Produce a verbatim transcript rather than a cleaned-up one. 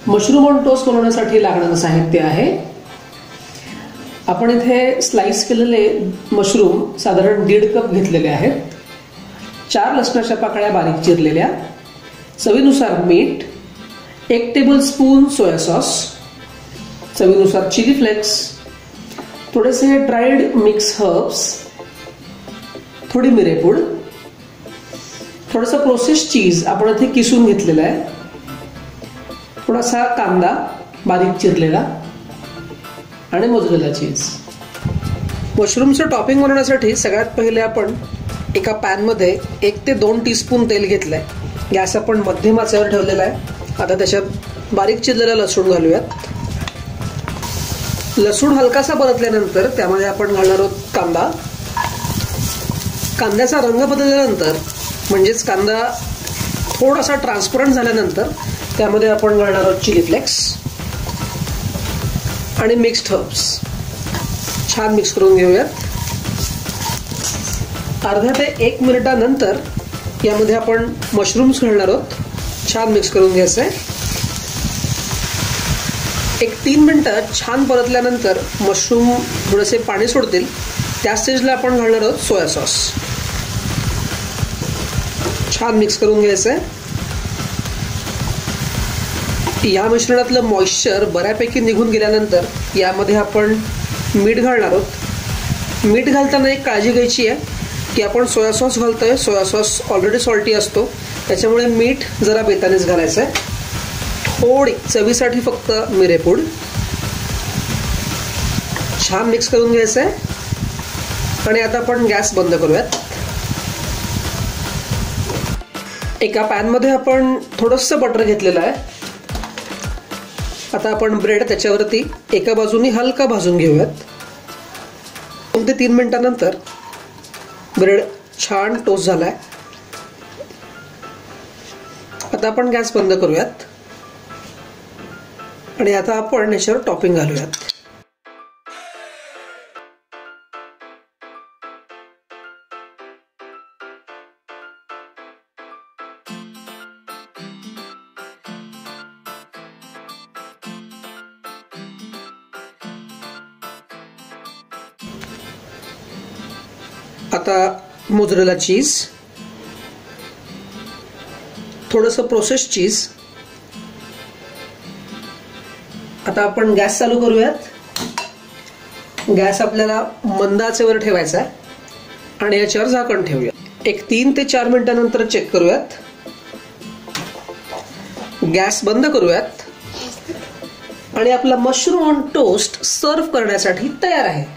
Mushroom on toast बनवण्यासाठी लागणारं साहित्य आहे, आपण इथे स्लाइस केलेले मशरूम साधारण दीड कप घेतलेले आहेत, चार लसणाच्या पाकळ्या बारीक चिरलेल्या, चवीनुसार मीठ, एक टेबल स्पून सोया सॉस, चवीनुसार चिली फ्लेक्स, थोडेसे ड्राइड मिक्स हर्ब्स, थोडी मिरेपूड, थोडासा प्रोसेस चीज आपण इथे किसून घेतलेला आहे, थोडासा कांदा बारीक चिरलेला आणि मोझरेला चीज. मशरूमचं टॉपिंग बनवण्यासाठी सगळ्यात पहिले आपण एका पॅन मध्ये एक ते दोन टीस्पून तेल घेतलंय. गॅस आपण मध्यम आचेवर ठेवलेला आहे. आता त्याच्यात बारीक चिरलेला लसूण घालूयात. लसूण हलकासा परतल्यानंतर त्यामध्ये आपण घालणार आहोत कांदा. कांद्याचा रंग बदलल्यानंतर म्हणजेच कांदा थोडासा ट्रान्सपरंट झाल्यानंतर त्यामध्ये आपण घालणार आहोत चिली फ्लेक्स आणि मिक्स्ड हर्ब्स. छान मिक्स करून घेऊयात. अर्ध्या ते एक मिनिटानंतर यामध्ये आपण मशरूम्स घालणार आहोत. छान मिक्स करून घ्यायचं आहे. एक तीन मिनिटं छान परतल्यानंतर मशरूम थोडेसे पाणी सोडतील. त्या स्टेजला आपण घालणार आहोत सोया सॉस. छान मिक्स करून घ्यायचं आहे. या मिश्रणातलं मॉइश्चर बऱ्यापैकी निघून गेल्यानंतर यामध्ये आपण मीठ घालणार आहोत. मीठ घालताना एक काळजी घ्यायची आहे की आपण सोया सॉस घालतोय. सोया सॉस ऑलरेडी सॉल्टी असतो, त्याच्यामुळे मीठ जरा बेतानेच घालायचं आहे. थोडी चवीसाठी फक्त मिरेपूड. छान मिक्स करून घ्यायचं आहे. आणि आता आपण गॅस बंद करूयात. एका पॅन मध्ये आपण थोडंसं बटर घेतलेलं आहे. आता आपण ब्रेड त्याच्यावरती एका बाजूनी हलका भाजून घेऊयात. दोन ते तीन मिनिटांनंतर ब्रेड छान टोस्ट झालाय. आता आपण गॅस बंद करूयात आणि आता आपण याच्यावर टॉपिंग घालूयात. आता मोझरेला चीज, थोडंसं प्रोसेस चीज. आता आपण गॅस चालू करूयात. गॅस आपल्याला मंद आचेवर ठेवायचा आहे आणि याच्यावर झाकण ठेवूया. एक तीन ते चार मिनिटांनंतर चेक करूयात. गॅस बंद करूयात आणि आपला मशरूम ऑन टोस्ट सर्व करण्यासाठी तयार आहे.